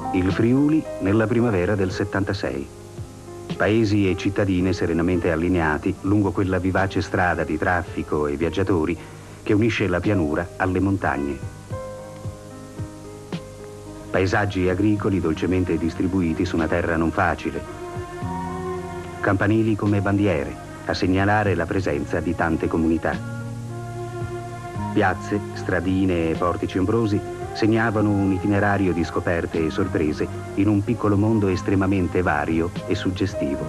Il Friuli nella primavera del 76. Paesi e cittadine serenamente allineati lungo quella vivace strada di traffico e viaggiatori che unisce la pianura alle montagne. Paesaggi agricoli dolcemente distribuiti su una terra non facile. Campanili come bandiere a segnalare la presenza di tante comunità. Piazze, stradine e portici ombrosi segnavano un itinerario di scoperte e sorprese in un piccolo mondo estremamente vario e suggestivo.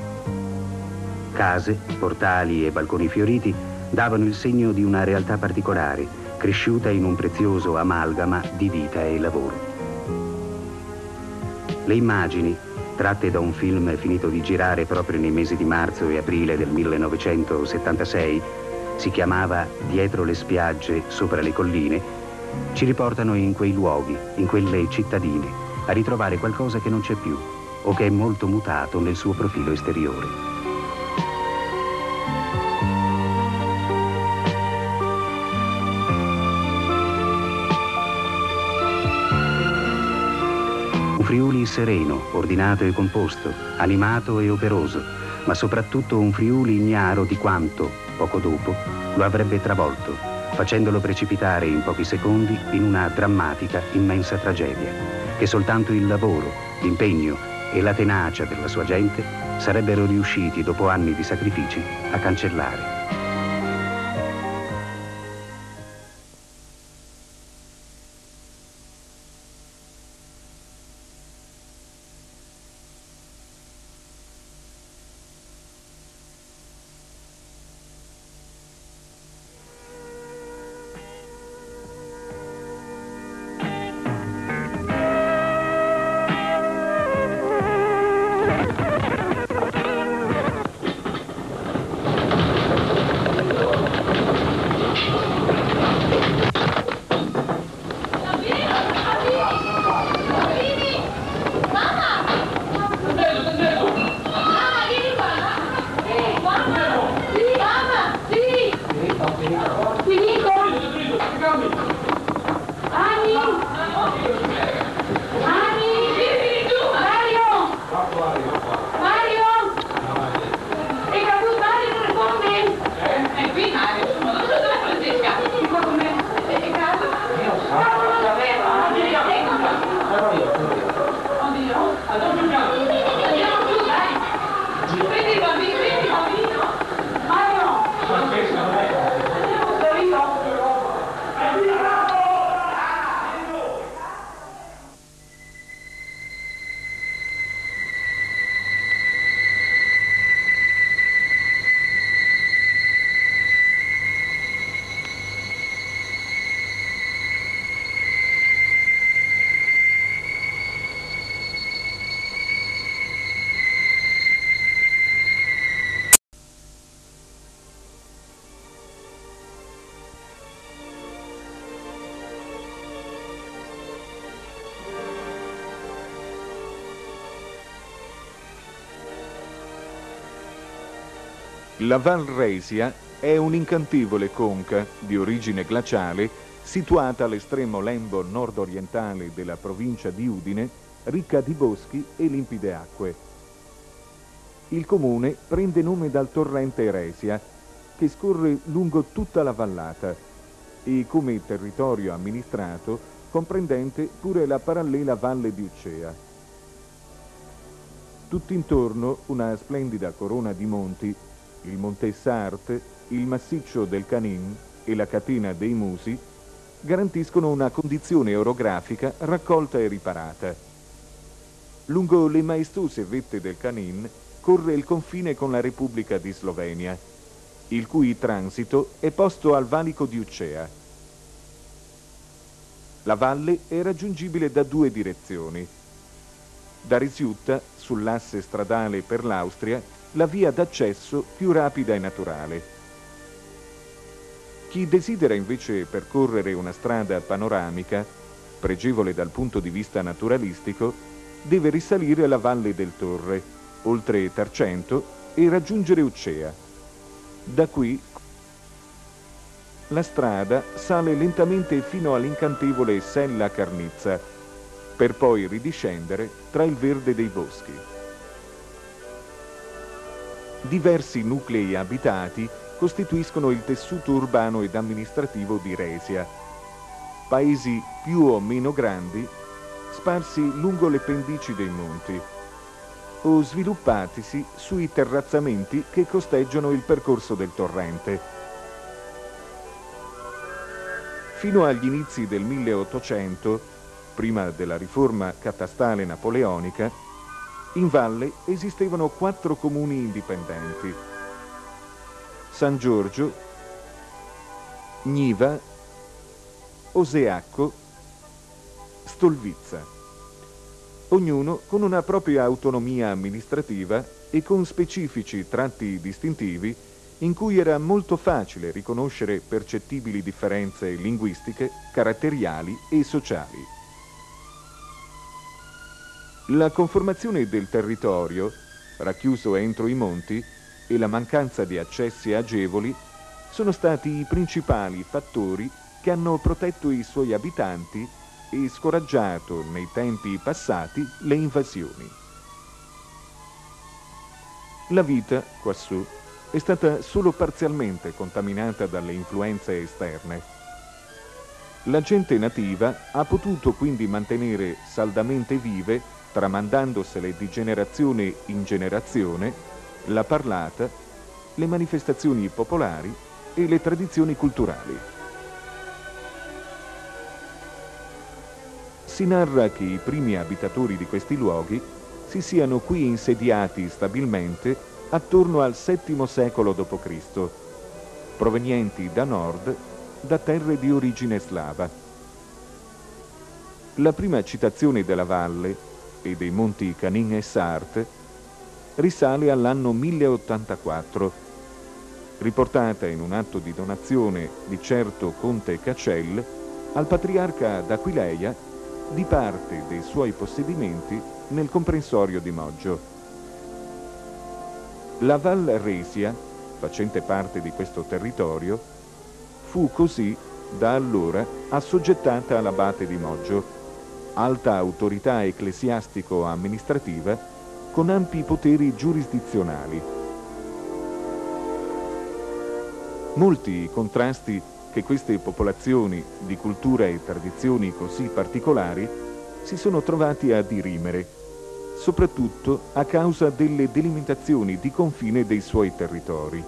Case, portali e balconi fioriti davano il segno di una realtà particolare, cresciuta in un prezioso amalgama di vita e lavoro. Le immagini, tratte da un film finito di girare proprio nei mesi di marzo e aprile del 1976, si chiamava Dietro le spiagge, sopra le colline, ci riportano in quei luoghi, in quelle cittadine, a ritrovare qualcosa che non c'è più o che è molto mutato nel suo profilo esteriore. Un Friuli sereno, ordinato e composto, animato e operoso, ma soprattutto un Friuli ignaro di quanto, poco dopo, lo avrebbe travolto, facendolo precipitare in pochi secondi in una drammatica, immensa tragedia, che soltanto il lavoro, l'impegno e la tenacia della sua gente sarebbero riusciti, dopo anni di sacrifici, a cancellare. La Val Resia è un'incantevole conca di origine glaciale situata all'estremo lembo nord-orientale della provincia di Udine, ricca di boschi e limpide acque. Il comune prende nome dal torrente Resia, che scorre lungo tutta la vallata e come territorio amministrato comprendente pure la parallela valle di Ucea. Tutt'intorno una splendida corona di monti, il Monte Sarte, il massiccio del Canin e la catena dei Musi, garantiscono una condizione orografica raccolta e riparata. Lungo le maestose vette del Canin corre il confine con la Repubblica di Slovenia, il cui transito è posto al valico di Ucea. La valle è raggiungibile da due direzioni. Da Risiutta, sull'asse stradale per l'Austria, la via d'accesso più rapida e naturale. Chi desidera invece percorrere una strada panoramica, pregevole dal punto di vista naturalistico, deve risalire la Valle del Torre, oltre Tarcento, e raggiungere Ucea. Da qui la strada sale lentamente fino all'incantevole Sella Carnizza, per poi ridiscendere tra il verde dei boschi. Diversi nuclei abitati costituiscono il tessuto urbano ed amministrativo di Resia. Paesi più o meno grandi, sparsi lungo le pendici dei monti o sviluppatisi sui terrazzamenti che costeggiano il percorso del torrente. Fino agli inizi del 1800, prima della riforma catastale napoleonica, in valle esistevano 4 comuni indipendenti: San Giorgio, Gniva, Oseacco, Stolvizza, ognuno con una propria autonomia amministrativa e con specifici tratti distintivi in cui era molto facile riconoscere percettibili differenze linguistiche, caratteriali e sociali. La conformazione del territorio, racchiuso entro i monti, e la mancanza di accessi agevoli sono stati i principali fattori che hanno protetto i suoi abitanti e scoraggiato nei tempi passati le invasioni. La vita quassù è stata solo parzialmente contaminata dalle influenze esterne. La gente nativa ha potuto quindi mantenere saldamente vive, tramandandosele di generazione in generazione, la parlata, le manifestazioni popolari e le tradizioni culturali. Si narra che i primi abitatori di questi luoghi si siano qui insediati stabilmente attorno al VII secolo d.C., provenienti da nord, da terre di origine slava. La prima citazione della valle e dei monti Canin e Sart risale all'anno 1084, riportata in un atto di donazione di certo conte Cacel al patriarca d'Aquileia di parte dei suoi possedimenti nel comprensorio di Moggio. La Val Resia, facente parte di questo territorio, fu così da allora assoggettata all'abate di Moggio, alta autorità ecclesiastico-amministrativa con ampi poteri giurisdizionali. Molti i contrasti che queste popolazioni di cultura e tradizioni così particolari si sono trovati a dirimere, soprattutto a causa delle delimitazioni di confine dei suoi territori.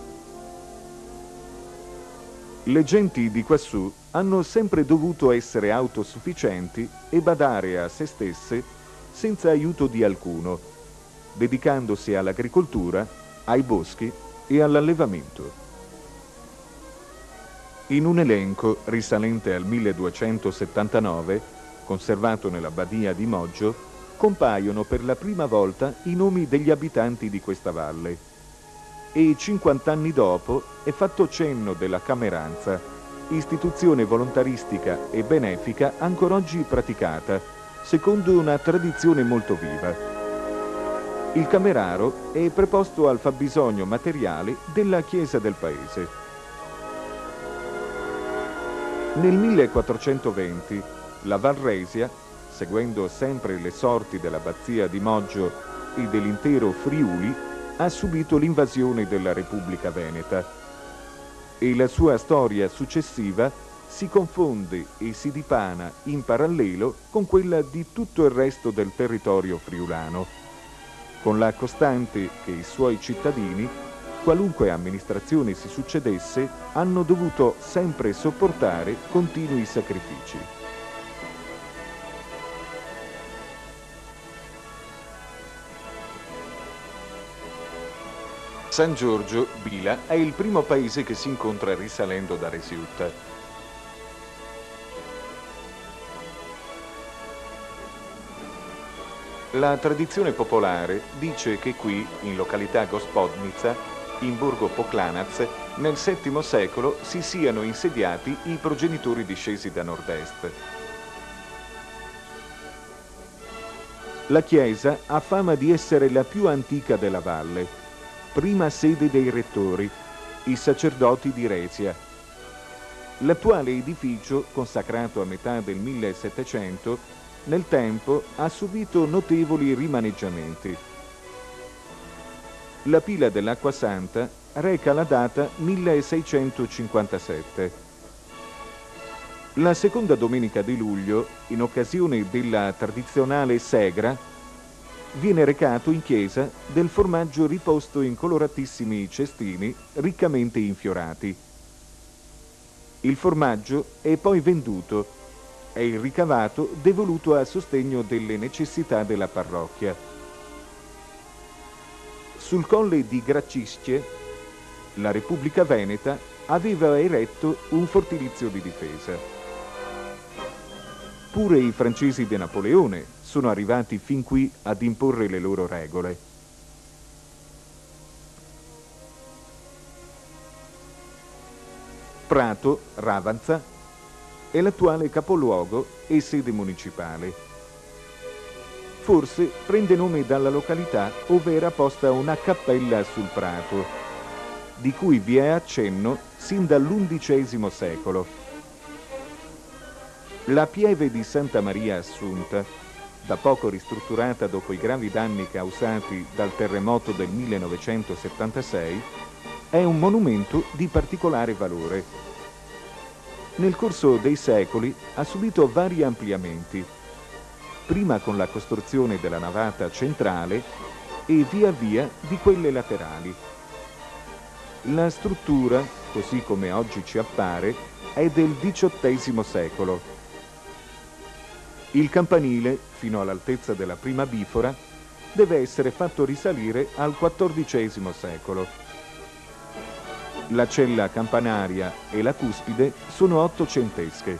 Le genti di quassù hanno sempre dovuto essere autosufficienti e badare a se stesse senza aiuto di alcuno, dedicandosi all'agricoltura, ai boschi e all'allevamento. In un elenco risalente al 1279, conservato nella Badia di Moggio, compaiono per la prima volta i nomi degli abitanti di questa valle e 50 anni dopo è fatto cenno della cameranza, istituzione volontaristica e benefica ancora oggi praticata, secondo una tradizione molto viva. Il cameraro è preposto al fabbisogno materiale della chiesa del paese. Nel 1420 la Val Resia, seguendo sempre le sorti dell'abbazia di Moggio e dell'intero Friuli, ha subito l'invasione della Repubblica Veneta e la sua storia successiva si confonde e si dipana in parallelo con quella di tutto il resto del territorio friulano, con la costante che i suoi cittadini, qualunque amministrazione si succedesse, hanno dovuto sempre sopportare continui sacrifici. San Giorgio Bila è il primo paese che si incontra risalendo da Resiutta. La tradizione popolare dice che qui, in località Gospodnica, in borgo Poklanac, nel VII secolo si siano insediati i progenitori discesi da nord-est. La chiesa ha fama di essere la più antica della valle, prima sede dei rettori, i sacerdoti di Resia. L'attuale edificio, consacrato a metà del 1700, nel tempo ha subito notevoli rimaneggiamenti. La pila dell'Acqua Santa reca la data 1657. La seconda domenica di luglio, in occasione della tradizionale segra, viene recato in chiesa del formaggio riposto in coloratissimi cestini riccamente infiorati. Il formaggio è poi venduto e il ricavato devoluto a sostegno delle necessità della parrocchia. Sul colle di Gracisce, la Repubblica Veneta aveva eretto un fortilizio di difesa. Pure i francesi di Napoleone sono arrivati fin qui ad imporre le loro regole. Prato, Ravanza, è l'attuale capoluogo e sede municipale. Forse prende nome dalla località ove era posta una cappella sul prato, di cui vi è accenno sin dall'XI secolo. La pieve di Santa Maria Assunta, da poco ristrutturata dopo i gravi danni causati dal terremoto del 1976, è un monumento di particolare valore. Nel corso dei secoli ha subito vari ampliamenti, prima con la costruzione della navata centrale e via via di quelle laterali. La struttura, così come oggi ci appare, è del XVIII secolo. Il campanile, fino all'altezza della prima bifora, deve essere fatto risalire al XIV secolo. La cella campanaria e la cuspide sono ottocentesche.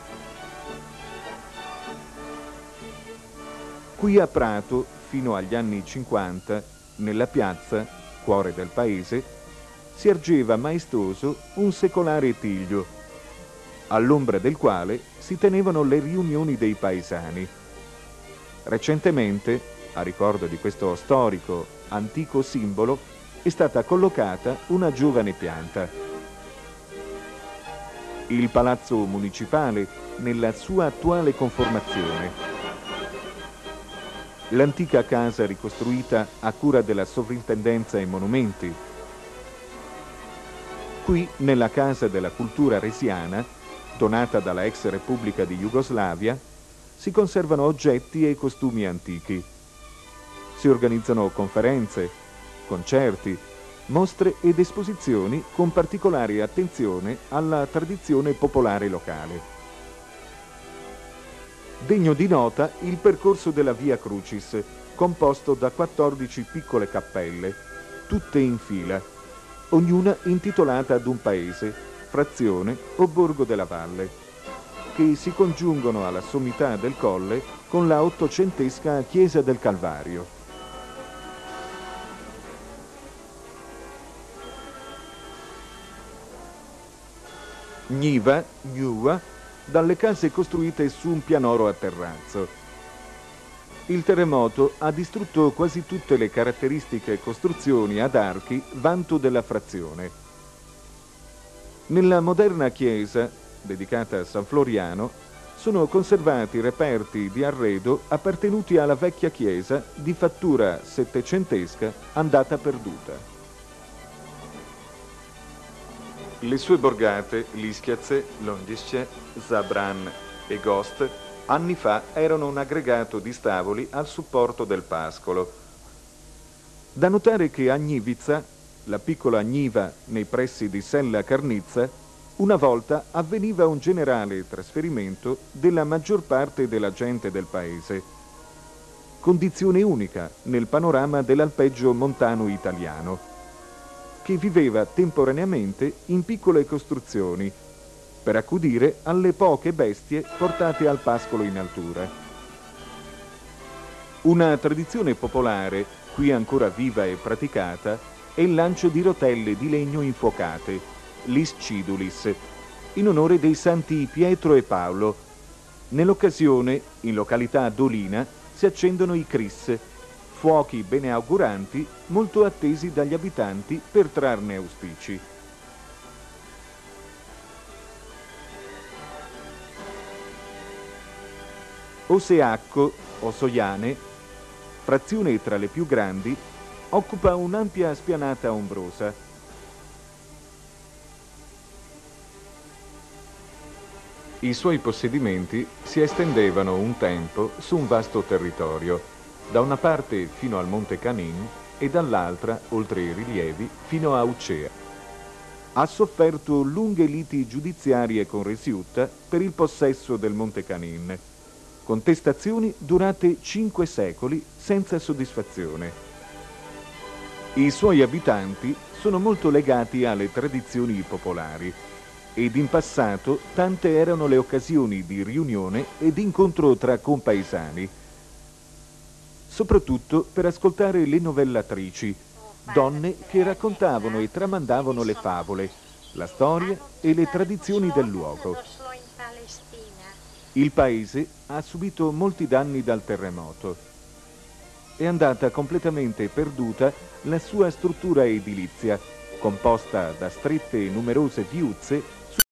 Qui a Prato, fino agli anni 50, nella piazza, cuore del paese, si ergeva maestoso un secolare tiglio, all'ombra del quale si tenevano le riunioni dei paesani. Recentemente, a ricordo di questo storico, antico simbolo, è stata collocata una giovane pianta. Il palazzo municipale nella sua attuale conformazione. L'antica casa ricostruita a cura della Sovrintendenza ai Monumenti. Qui, nella Casa della Cultura Resiana, donata dalla ex Repubblica di Jugoslavia, si conservano oggetti e costumi antichi. Si organizzano conferenze, concerti, mostre ed esposizioni con particolare attenzione alla tradizione popolare locale. Degno di nota il percorso della Via Crucis, composto da 14 piccole cappelle, tutte in fila, ognuna intitolata ad un paese, frazione o borgo della valle, che si congiungono alla sommità del colle con la ottocentesca chiesa del Calvario. Gniva, dalle case costruite su un pianoro a terrazzo. Il terremoto ha distrutto quasi tutte le caratteristiche costruzioni ad archi vanto della frazione. Nella moderna chiesa, dedicata a San Floriano, sono conservati reperti di arredo appartenuti alla vecchia chiesa di fattura settecentesca andata perduta. Le sue borgate, Lischiaze, Londisce, Zabran e Gost, anni fa erano un aggregato di stavoli al supporto del pascolo. Da notare che a Gnivizza, la piccola Gniva nei pressi di Sella Carnizza, una volta avveniva un generale trasferimento della maggior parte della gente del paese. Condizione unica nel panorama dell'alpeggio montano italiano, che viveva temporaneamente in piccole costruzioni per accudire alle poche bestie portate al pascolo in altura. Una tradizione popolare, qui ancora viva e praticata, è il lancio di rotelle di legno infuocate, l'iscidulis, in onore dei santi Pietro e Paolo. Nell'occasione, in località Dolina, si accendono i cris, fuochi beneauguranti molto attesi dagli abitanti per trarne auspici. Oseacco, o Soiane, frazione tra le più grandi, occupa un'ampia spianata ombrosa. I suoi possedimenti si estendevano un tempo su un vasto territorio, da una parte fino al Monte Canin e dall'altra, oltre i rilievi, fino a Ucea. Ha sofferto lunghe liti giudiziarie con Resiutta per il possesso del Monte Canin, contestazioni durate 5 secoli senza soddisfazione. I suoi abitanti sono molto legati alle tradizioni popolari ed in passato tante erano le occasioni di riunione e di incontro tra compaesani, soprattutto per ascoltare le novellatrici, donne che raccontavano e tramandavano le favole, la storia e le tradizioni del luogo. Il paese ha subito molti danni dal terremoto. È andata completamente perduta la sua struttura edilizia, composta da strette e numerose viuzze